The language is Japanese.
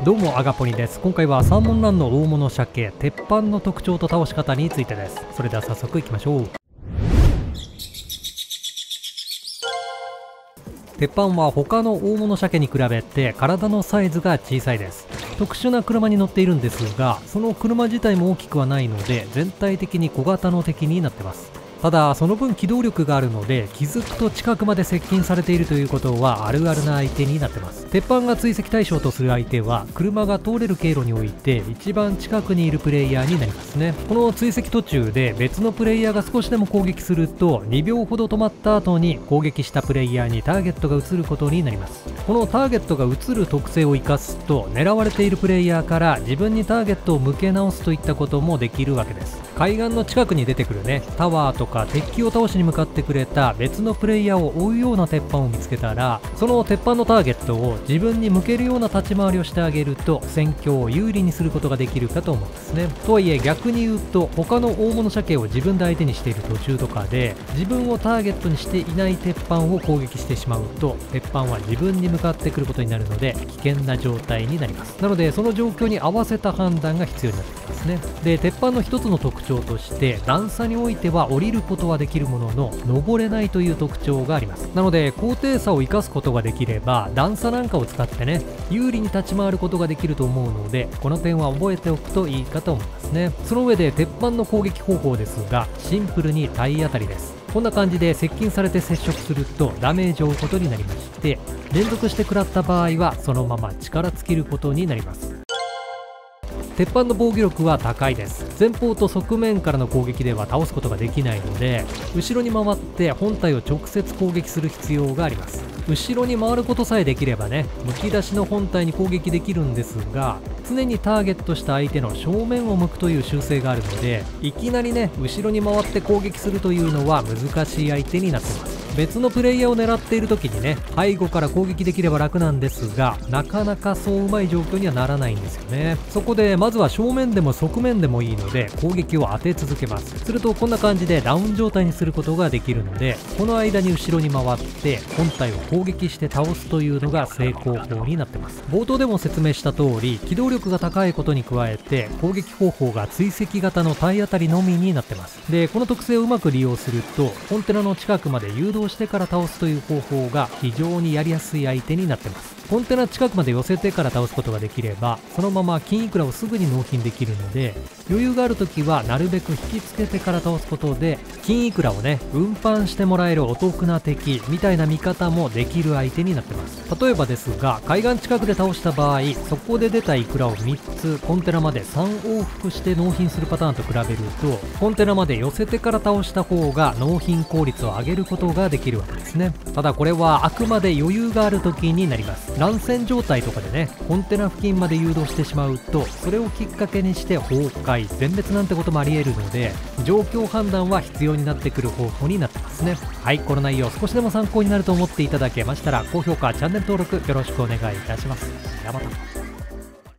どうもアガポニです。今回はサーモンランの大物鮭鉄板の特徴と倒し方についてです。それでは早速いきましょう。鉄板は他の大物鮭に比べて体のサイズが小さいです。特殊な車に乗っているんですが、その車自体も大きくはないので全体的に小型の敵になってます。ただその分機動力があるので気づくと近くまで接近されているということはあるあるな相手になってます。鉄板が追跡対象とする相手は車が通れる経路において一番近くにいるプレイヤーになりますね。この追跡途中で別のプレイヤーが少しでも攻撃すると2秒ほど止まった後に攻撃したプレイヤーにターゲットが移ることになります。このターゲットが移る特性を生かすと狙われているプレイヤーから自分にターゲットを向け直すといったこともできるわけです。海岸の近くに出てくるねタワーとか鉄器を倒しに向かってくれた別のプレイヤーを追うような鉄板を見つけたら、その鉄板のターゲットを自分に向けるような立ち回りをしてあげると戦況を有利にすることができるかと思うんですね。とはいえ逆に言うと他の大物鮭を自分で相手にしている途中とかで自分をターゲットにしていない鉄板を攻撃してしまうと鉄板は自分に向かってくることになるので危険な状態になります。なのでその状況に合わせた判断が必要になってきますね。で鉄板の一つの特徴として段差においては降りることはできるものの登れないという特徴があります。なので高低差を生かすことができれば段差なんかを使ってね有利に立ち回ることができると思うので、この点は覚えておくといいかと思いますね。その上で鉄板の攻撃方法ですがシンプルに体当たりです。こんな感じで接近されて接触するとダメージを負うことになりまして、連続して食らった場合はそのまま力尽きることになります。鉄板の防御力は高いです。前方と側面からの攻撃では倒すことができないので後ろに回って本体を直接攻撃する必要があります。後ろに回ることさえできればねむき出しの本体に攻撃できるんですが、常にターゲットした相手の正面を向くという習性があるのでいきなりね後ろに回って攻撃するというのは難しい相手になってます。別のプレイヤーを狙っている時にね背後から攻撃できれば楽なんですが、なかなかそううまい状況にはならないんですよね。そこでまずは正面でも側面でもいいので攻撃を当て続けます。するとこんな感じでダウン状態にすることができるので、この間に後ろに回って本体を攻撃して倒すというのが成功法になってます。冒頭でも説明した通り機動力が高いことに加えて攻撃方法が追跡型の体当たりのみになってます。でこの特性をうまく利用するとコンテナの近くまで誘導してから倒すという方法が非常にやりやすい相手になってます。コンテナ近くまで寄せてから倒すことができればそのまま金イクラをすぐに納品できるので、余裕がある時はなるべく引きつけてから倒すことで金イクラをね運搬してもらえるお得な敵みたいな見方もできる相手になってます。例えばですが海岸近くで倒した場合そこで出たイクラを3つコンテナまで3往復して納品するパターンと比べるとコンテナまで寄せてから倒した方が納品効率を上げることができるわけですね。ただこれはあくまで余裕がある時になります。乱戦状態とかでねコンテナ付近まで誘導してしまうとそれをきっかけにして崩壊全滅なんてこともあり得るので状況判断は必要になってくる方法になってますね。はい、この内容少しでも参考になると思っていただけましたら高評価チャンネル登録よろしくお願いいたします。ではまた。